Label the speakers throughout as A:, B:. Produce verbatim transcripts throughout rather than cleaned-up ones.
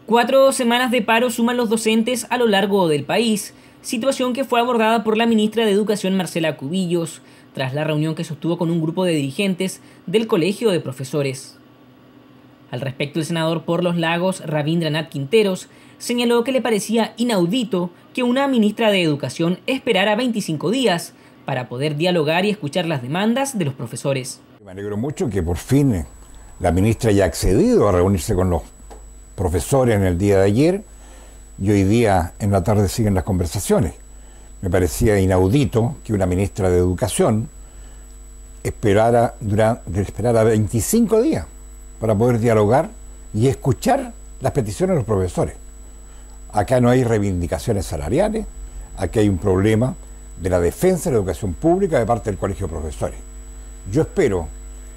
A: Cuatro semanas de paro suman los docentes a lo largo del país, situación que fue abordada por la ministra de Educación Marcela Cubillos, tras la reunión que sostuvo con un grupo de dirigentes del Colegio de Profesores. Al respecto, el senador por Los Lagos, Rabindranath Quinteros, señaló que le parecía inaudito que una ministra de Educación esperara veinticinco días para poder dialogar y escuchar las demandas de los profesores.
B: Me alegro mucho que por fin la ministra haya accedido a reunirse con los profesores en el día de ayer y hoy día en la tarde siguen las conversaciones. Me parecía inaudito que una ministra de Educación esperara, durante, esperara veinticinco días para poder dialogar y escuchar las peticiones de los profesores. Acá no hay reivindicaciones salariales, aquí hay un problema de la defensa de la educación pública de parte del Colegio de Profesores. Yo espero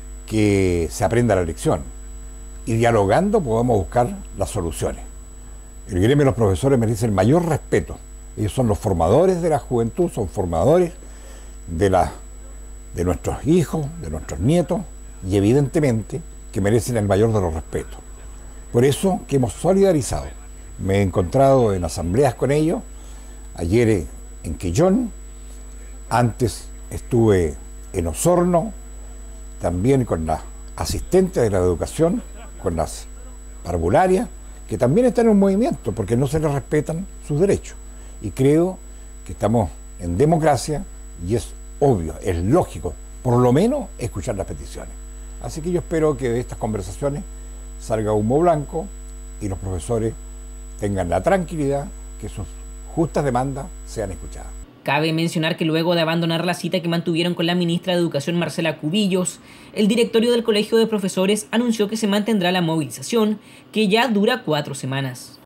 B: que se aprenda la lección y dialogando podamos buscar las soluciones. El gremio de los profesores merece el mayor respeto. Ellos son los formadores de la juventud, son formadores de, la, de nuestros hijos, de nuestros nietos, y evidentemente que merecen el mayor de los respetos. Por eso que hemos solidarizado. Me he encontrado en asambleas con ellos, ayer en Quellón, antes estuve en Osorno, también con las asistentes de la educación, con las parvularias, que también están en un movimiento porque no se les respetan sus derechos. Y creo que estamos en democracia y es obvio, es lógico, por lo menos escuchar las peticiones. Así que yo espero que de estas conversaciones salga humo blanco y los profesores tengan la tranquilidad que sus justas demandas sean escuchadas.
A: Cabe mencionar que luego de abandonar la cita que mantuvieron con la ministra de Educación Marcela Cubillos, el directorio del Colegio de Profesores anunció que se mantendrá la movilización, que ya dura cuatro semanas.